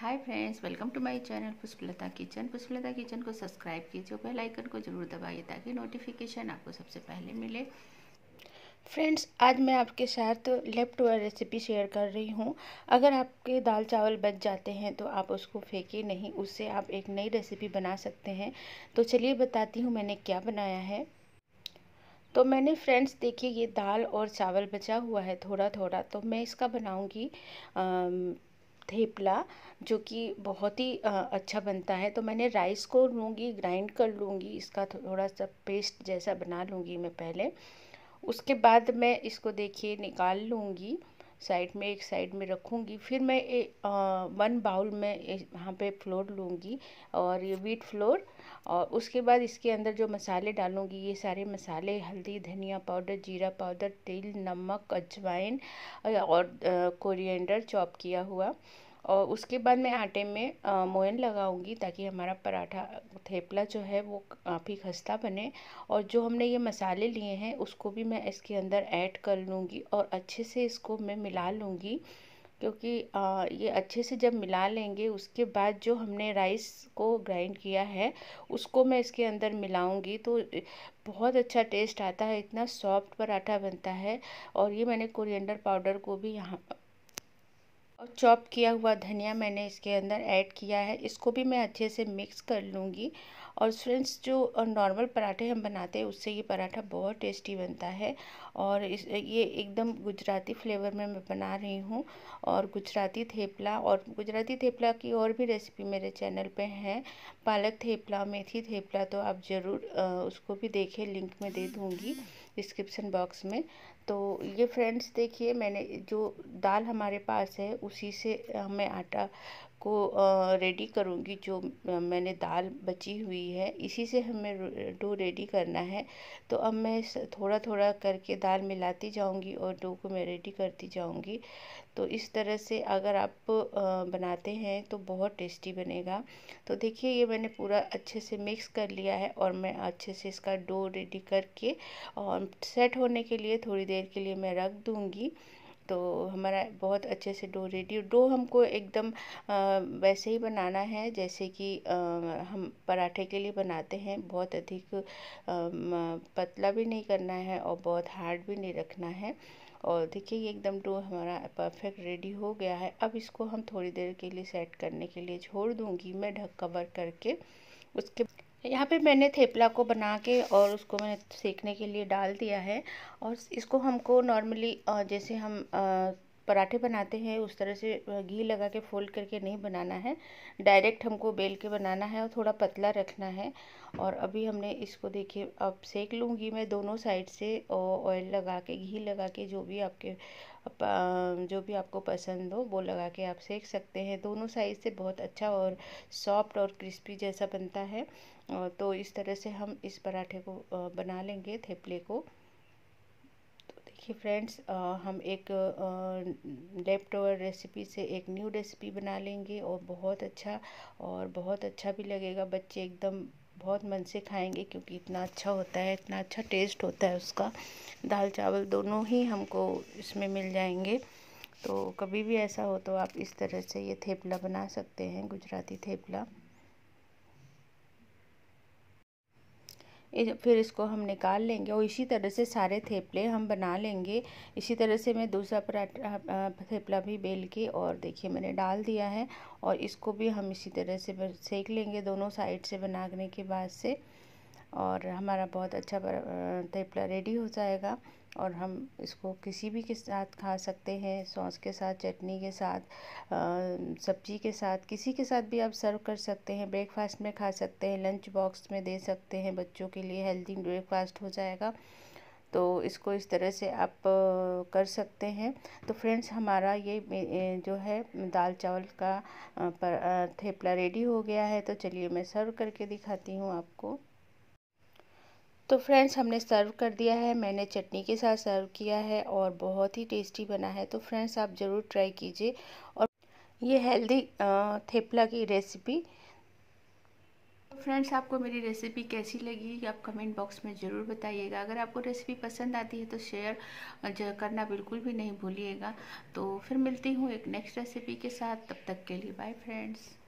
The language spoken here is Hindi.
Hi friends, welcome to my channel Pushpalata kitchen. Pushpalata kitchen को सब्सक्राइब कीजिए, बेल आइकन को ज़रूर दबाइए ताकि नोटिफिकेशन आपको सबसे पहले मिले। फ्रेंड्स, आज मैं आपके साथ लेफ्ट ओवर रेसिपी शेयर कर रही हूँ। अगर आपके दाल चावल बच जाते हैं तो आप उसको फेंकिए नहीं, उससे आप एक नई रेसिपी बना सकते हैं। तो चलिए बताती हूँ मैंने क्या बनाया है। तो मैंने फ्रेंड्स देखिए, ये दाल और चावल बचा हुआ है थोड़ा थोड़ा, तो मैं इसका बनाऊंगी थेपला, जो कि बहुत ही अच्छा बनता है। तो मैंने राइस को लूँगी, ग्राइंड कर लूँगी, इसका थोड़ा सा पेस्ट जैसा बना लूँगी मैं पहले। उसके बाद मैं इसको देखिए निकाल लूँगी, साइड में, एक साइड में रखूँगी। फिर मैं 1 बाउल में यहाँ पे फ्लोर लूँगी, और ये व्हीट फ्लोर। और उसके बाद इसके अंदर जो मसाले डालूँगी, ये सारे मसाले, हल्दी, धनिया पाउडर, जीरा पाउडर, तेल, नमक, अजवाइन और कोरिएंडर चॉप किया हुआ। और उसके बाद मैं आटे में मोयन लगाऊंगी ताकि हमारा पराठा थेपला जो है वो काफ़ी खस्ता बने। और जो हमने ये मसाले लिए हैं उसको भी मैं इसके अंदर ऐड कर लूँगी और अच्छे से इसको मैं मिला लूँगी, क्योंकि ये अच्छे से जब मिला लेंगे उसके बाद जो हमने राइस को ग्राइंड किया है उसको मैं इसके अंदर मिलाऊंगी, तो बहुत अच्छा टेस्ट आता है, इतना सॉफ्ट पराठा बनता है। और ये मैंने कोरिएंडर पाउडर को भी यहाँ और चॉप किया हुआ धनिया मैंने इसके अंदर ऐड किया है, इसको भी मैं अच्छे से मिक्स कर लूँगी। और फ्रेंड्स, जो नॉर्मल पराठे हम बनाते हैं उससे ये पराठा बहुत टेस्टी बनता है। और ये एकदम गुजराती फ्लेवर में मैं बना रही हूँ। और गुजराती थेपला, और गुजराती थेपला की और भी रेसिपी मेरे चैनल पे हैं, पालक थेपला, मेथी थेपला, तो आप ज़रूर उसको भी देखें, लिंक में दे दूँगी डिस्क्रिप्शन बॉक्स में। तो ये फ्रेंड्स देखिए, मैंने जो दाल हमारे पास है उसी से मैं आटा को रेडी करूँगी। जो मैंने दाल बची हुई है इसी से हमें डो रेडी करना है। तो अब मैं थोड़ा थोड़ा करके दाल मिलाती जाऊँगी और डो को मैं रेडी करती जाऊँगी। तो इस तरह से अगर आप बनाते हैं तो बहुत टेस्टी बनेगा। तो देखिए, ये मैंने पूरा अच्छे से मिक्स कर लिया है और मैं अच्छे से इसका डो रेडी करके और सेट होने के लिए थोड़ी देर के लिए मैं रख दूँगी। तो हमारा बहुत अच्छे से डो रेडी, डो हमको एकदम वैसे ही बनाना है जैसे कि हम पराठे के लिए बनाते हैं। बहुत अधिक पतला भी नहीं करना है और बहुत हार्ड भी नहीं रखना है। और देखिए, ये एकदम डो हमारा परफेक्ट रेडी हो गया है। अब इसको हम थोड़ी देर के लिए सेट करने के लिए छोड़ दूँगी मैं, ढक कवर करके। उसके यहाँ पे मैंने थेपला को बना के और उसको मैंने सेकने के लिए डाल दिया है। और इसको हमको नॉर्मली जैसे हम पराठे बनाते हैं उस तरह से घी लगा के फोल्ड करके नहीं बनाना है, डायरेक्ट हमको बेल के बनाना है और थोड़ा पतला रखना है। और अभी हमने इसको देखिए, अब सेक लूँगी मैं दोनों साइड से, ऑयल लगा के, घी लगा के, जो भी आपको पसंद हो वो लगा के आप सेक सकते हैं। दोनों साइड से बहुत अच्छा और सॉफ्ट और क्रिस्पी जैसा बनता है। तो इस तरह से हम इस पराठे को बना लेंगे, थेपले को। तो देखिए फ्रेंड्स, हम एक लेफ्ट ओवर रेसिपी से एक न्यू रेसिपी बना लेंगे और बहुत अच्छा भी लगेगा। बच्चे एकदम बहुत मन से खाएंगे क्योंकि इतना अच्छा होता है, इतना अच्छा टेस्ट होता है उसका। दाल चावल दोनों ही हमको इसमें मिल जाएंगे। तो कभी भी ऐसा हो तो आप इस तरह से ये थेपला बना सकते हैं, गुजराती थेपला। फिर इसको हम निकाल लेंगे और इसी तरह से सारे थेपले हम बना लेंगे। इसी तरह से मैं दूसरा पराठा थेपला भी बेल के, और देखिए मैंने डाल दिया है। और इसको भी हम इसी तरह से सेक लेंगे दोनों साइड से बनाने के बाद से। और हमारा बहुत अच्छा थेपला रेडी हो जाएगा। और हम इसको किसी भी के साथ खा सकते हैं, सॉस के साथ, चटनी के साथ, सब्जी के साथ, किसी के साथ भी आप सर्व कर सकते हैं। ब्रेकफास्ट में खा सकते हैं, लंच बॉक्स में दे सकते हैं, बच्चों के लिए हेल्दी ब्रेकफास्ट हो जाएगा। तो इसको इस तरह से आप कर सकते हैं। तो फ्रेंड्स, हमारा ये जो है दाल चावल का थेपला रेडी हो गया है। तो चलिए मैं सर्व करके दिखाती हूँ आपको। तो फ्रेंड्स, हमने सर्व कर दिया है, मैंने चटनी के साथ सर्व किया है और बहुत ही टेस्टी बना है। तो फ्रेंड्स, आप ज़रूर ट्राई कीजिए। और ये हेल्दी थेपला की रेसिपी फ्रेंड्स, आपको मेरी रेसिपी कैसी लगी आप कमेंट बॉक्स में ज़रूर बताइएगा। अगर आपको रेसिपी पसंद आती है तो शेयर करना बिल्कुल भी नहीं भूलिएगा। तो फिर मिलती हूँ एक नेक्स्ट रेसिपी के साथ, तब तक के लिए बाय फ्रेंड्स।